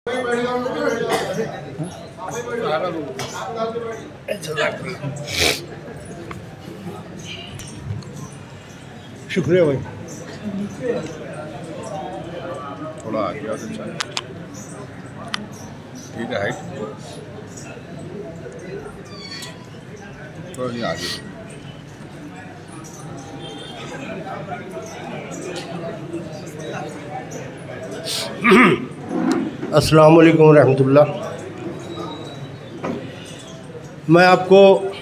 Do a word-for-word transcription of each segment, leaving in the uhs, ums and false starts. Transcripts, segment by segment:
शुक्रिया भाई। थोड़ा आगे आ अच्छा है, ठीक है हाइट थोड़ा नहीं आगे। अस्सलाम वालेकुम रहमतुल्लाह। मैं आपको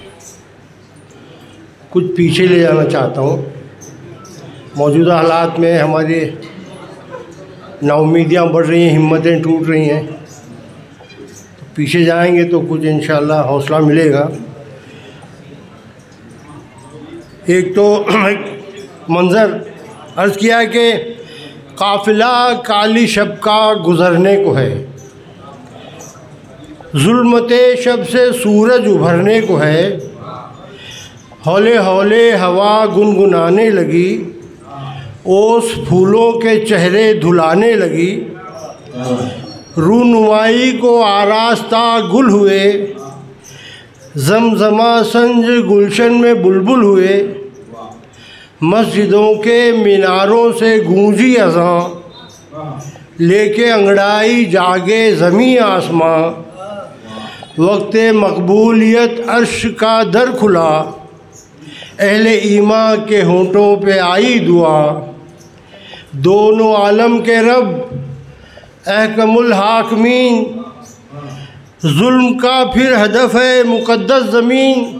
कुछ पीछे ले जाना चाहता हूँ। मौजूदा हालात में हमारी नाउमीदियाँ बढ़ रही हैं, हिम्मतें टूट रही हैं। तो पीछे जाएंगे तो कुछ इंशाअल्लाह हौसला मिलेगा। एक तो एक मंज़र अर्ज़ किया कि काफ़िला काली शब का गुज़रने को है, ज़ुल्मते शब से सूरज उभरने को है। हौले हौले हवा गुनगुनाने लगी, ओस फूलों के चेहरे धुलाने लगी। रूनुमाई को आरास्ता गुल हुए, जमजमा संज गुलशन में बुलबुल हुए। मस्जिदों के मीनारों से गूंजी अज़ां, लेके अंगड़ाई जागे ज़मीं आसमां। वक्ते मकबूलियत अर्श का दर खुला, अहले ईमा के होंठों पे आई दुआ। दोनों आलम के रब अहकमुल हाकिमीन, जुल्म का फिर हदफ है मुक़द्दस ज़मीन।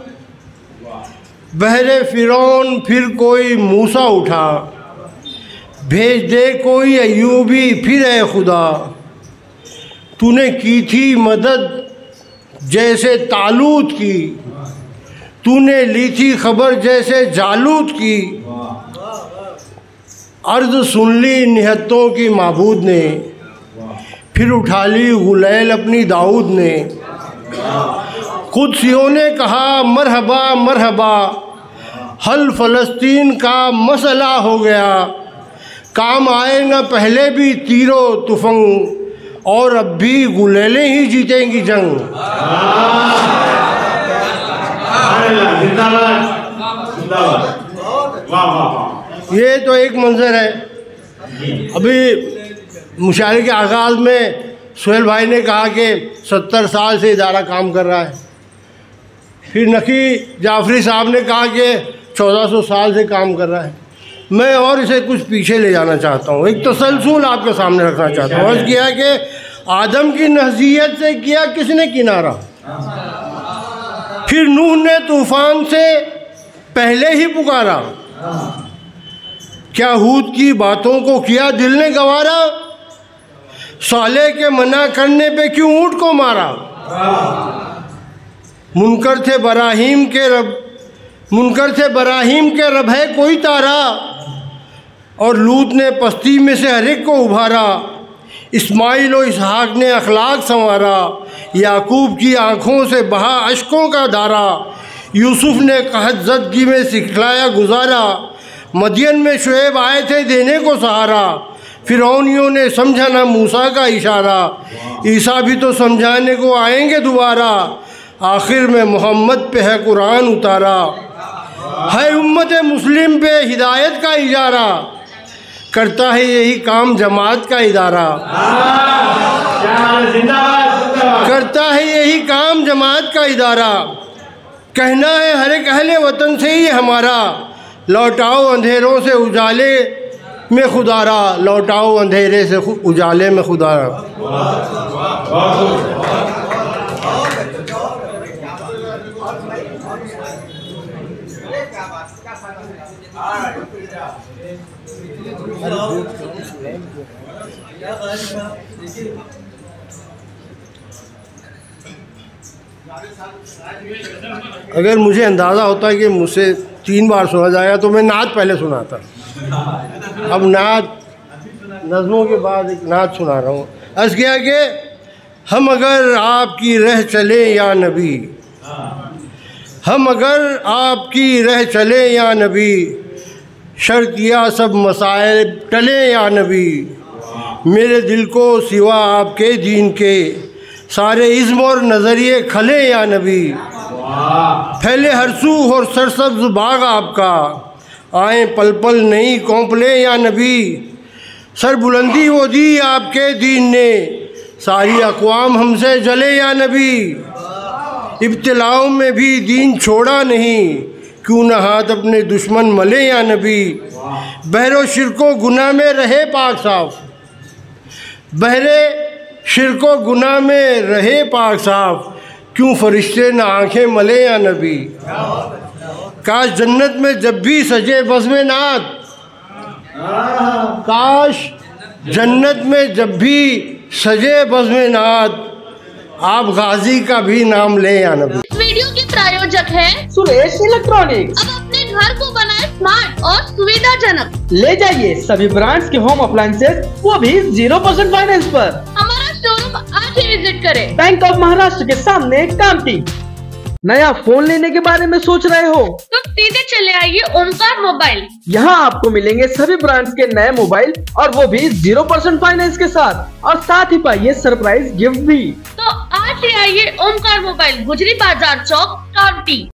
बहरे फ़िरौन फिर कोई मूसा उठा, भेज दे कोई अय्यूबी फिर है खुदा। तूने की थी मदद जैसे तालूत की, तूने ली थी खबर जैसे जालूत की। अर्ज़ सुन ली निहत्तों की माबूद ने, फिर उठा ली गुलैल अपनी दाऊद ने। कुद्सियों ने कहा मरहबा मरहबा, हल फ़लस्तीन का मसला हो गया। काम आए न पहले भी तीरो तुफंग, और अब भी गुलैलें ही जीतेंगी जंग। ये तो एक मंज़र है। अभी मुशायरे के आगाज़ में सुहेल भाई ने कहा कि सत्तर साल से इदारा काम कर रहा है। फिर नकी जाफरी साहब ने कहा कि चौदह सौ साल से काम कर रहा है। मैं और इसे कुछ पीछे ले जाना चाहता हूँ, एक तसलसल आपके सामने रखना चाहता हूँ। अर्ज़ किया कि आदम की नज़ियत से किया किसने किनारा, फिर नूह ने तूफ़ान से पहले ही पुकारा। क्या हूद की बातों को किया दिल ने गवारा, साले के मना करने पे क्यों ऊँट को मारा। मुनकर थे बराहीम के रब, मुनकर थे बराहीम के रब है कोई तारा, और लूत ने पस्ती में से हर एक को उभारा। इस्माइल और इसहाक ने अखलाक संवारा, याकूब की आँखों से बहा अश्कों का धारा। यूसुफ ने कहत ज़दगी में सिखलाया गुजारा, मदियन में शुएब आए थे देने को सहारा। फ़िरौनियों ने समझा ना मूसा का इशारा, ईसा भी तो समझाने को आएंगे दोबारा। आखिर में मोहम्मद पे है कुरान उतारा, है उम्मत मुस्लिम पे हिदायत का इजारा। करता है यही काम जमात का इदारा, करता है यही काम जमात का इदारा। कहना है हर एक अहले वतन से ही हमारा, लौटाओ अंधेरों से उजाले में खुदारा, लौटाओ अंधेरे से उजाले में खुदारा। अगर मुझे अंदाज़ा होता कि मुझसे तीन बार सुना जाएगा तो मैं नात पहले सुनाता। अब नात नज़मों के बाद एक नात सुना रहा हूँ। अर्ज़ किया कि हम अगर आपकी रह चले या नबी, हम अगर आपकी रह चले या नबी, शर्तिया सब मसाइल टले या नबी। मेरे दिल को सिवा आपके दीन के सारे इज़्म और नज़रिए खले या नबी। फैले हर सू और सरसब्ज बाग आपका, आए पल पल नहीं कौंपले या नबी। सर बुलंदी वो दी आपके दीन ने, सारी अक़वाम हमसे जले या नबी। इब्तिलाओं में भी दीन छोड़ा नहीं, क्यों न हाथ अपने दुश्मन मले या नबी। बहरो शिरको गुनाह में रहे पाक साफ, बहरे शिरको गुनाह में रहे पाक साफ, क्यों फरिश्ते न आंखें मले या नबी। काश जन्नत में जब भी सजे बज़्म नात, काश जन्नत में जब भी सजे बज़्म नात, आप गाजी का भी नाम ले या नबी। इस वीडियो के प्रायोजक है सुरेश इलेक्ट्रॉनिक्स। अब अपने घर को बनाए स्मार्ट और सुविधाजनक। ले जाइए सभी ब्रांड्स के होम अप्लायंसेस, वो भी जीरो परसेंट फाइनेंस पर। हमारा शोरूम आज ही विजिट करें। बैंक ऑफ महाराष्ट्र के सामने कामठी। नया फोन लेने के बारे में सोच रहे हो तो सीधे चले आइए ओमकार मोबाइल। यहाँ आपको मिलेंगे सभी ब्रांड्स के नए मोबाइल, और वो भी जीरो परसेंट फाइनेंस के साथ, और साथ ही पाइए सरप्राइज गिफ्ट भी। तो आज ही आइए ओमकार मोबाइल, गुजरी बाजार चौक, कामठी।